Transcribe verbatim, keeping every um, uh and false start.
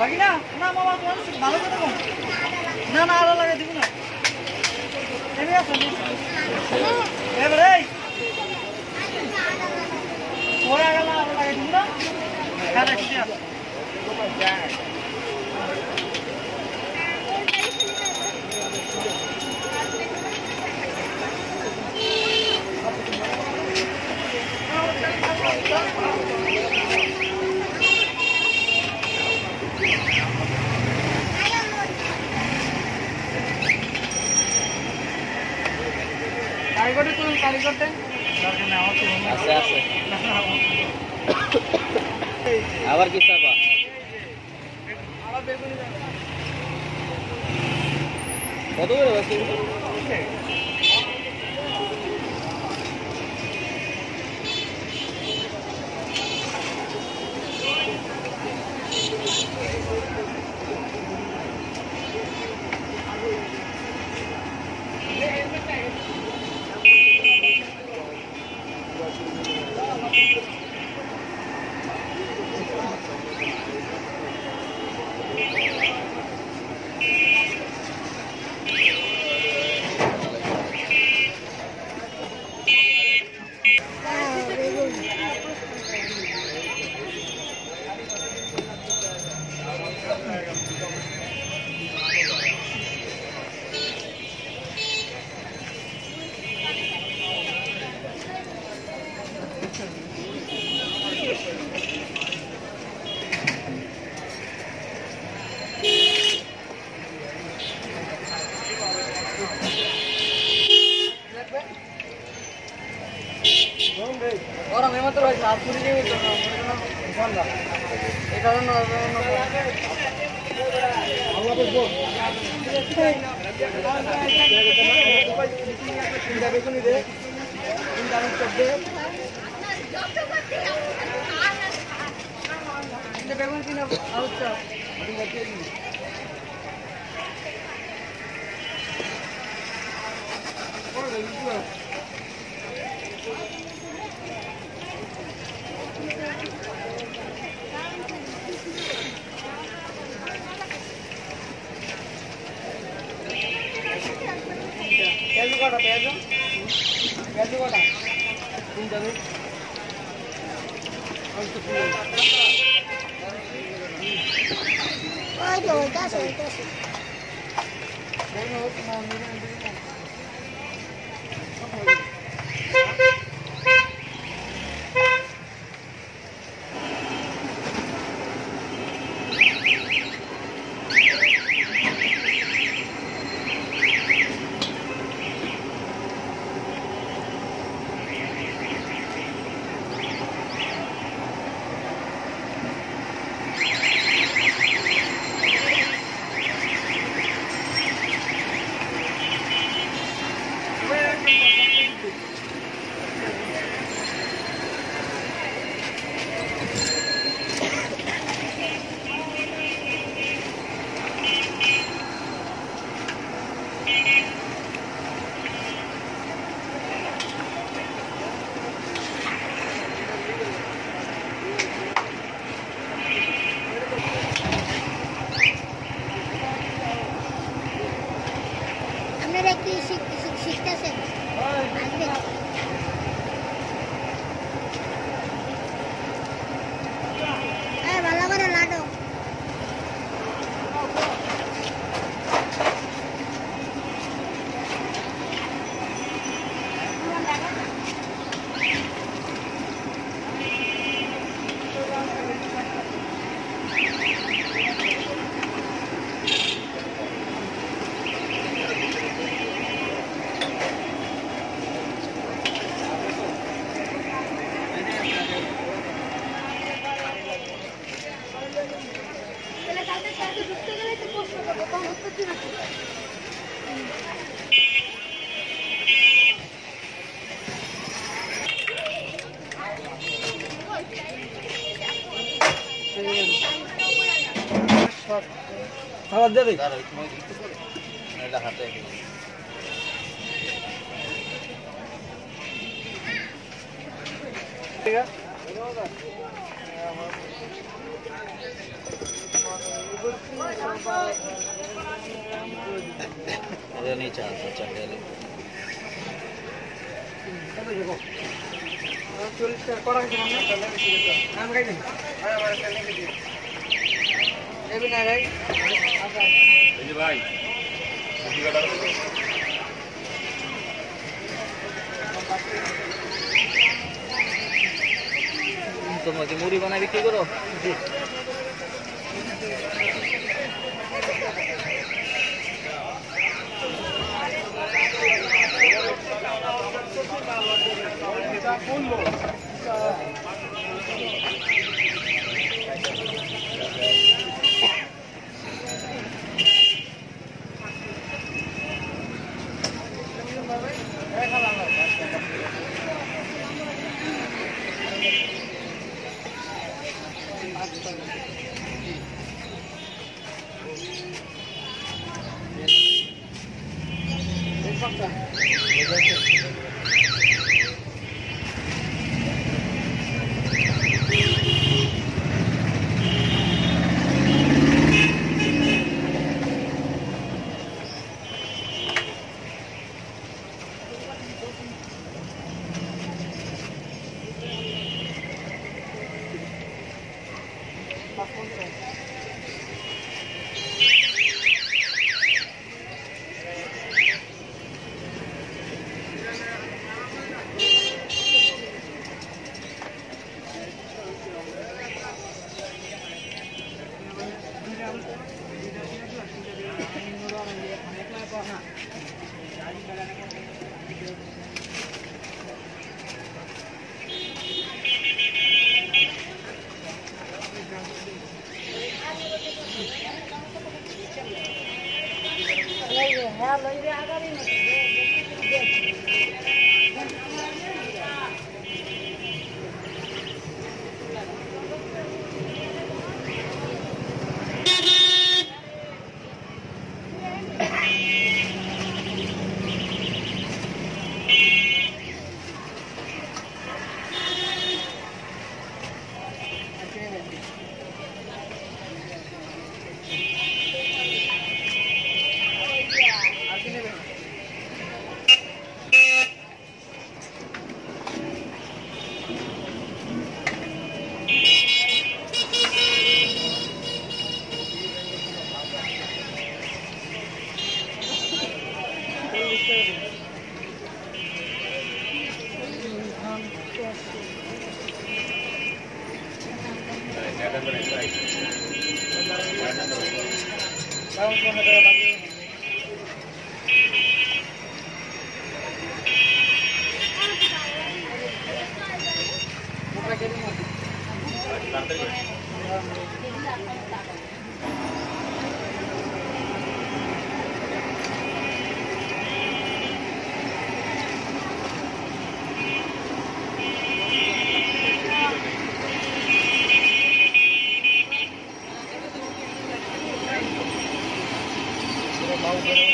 বাকি না না মামা তোমার ভালো করে কম না না আলো লাগাই দিব না এমনি আসো এবারে পরে আগে না আলো লাগাই দিব না হ্যাঁ রাখছি আসো কারিগরটি তুলুন কারিগরটা আছে আছে আবার কি চাপা আবার বেগুনি কত করে আছে और हमें मतलब साफ पूरी नहीं होती ना मुझे ना ये कारण ना अल्लाह पे बोल इंदा बेको नहीं दे इंदा में चढ़ दे इंदा बेको नहीं ना आउट इंदा के और देखिए प्याज प्याज प्याज कोटा तीन जाने और तो दस दस नहीं हो ना मेरे খাবার দেবে হাতে ঠিক আছে ये नहीं चाहता चले भाई তোমাকে মুড়ি বানাই বিক্রি করো Mau